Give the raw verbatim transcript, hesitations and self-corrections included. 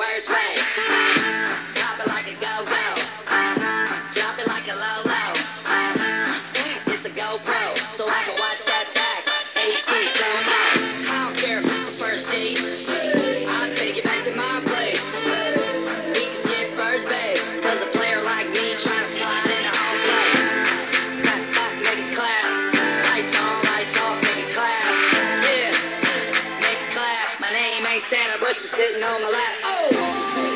worst way. Pop it like a go-go. Drop it like a low-low. It's a GoPro, so I can watch that back. H D slow-mo. I don't care if it's the first date. I'll take it back to my place. We can skip first base, cause a player like me trying to slide in a home plate. Clap, clap, make it clap. Lights on, lights off, make it clap. Yeah, make it clap. My name ain't Santa, but she's sitting on my lap. Oh!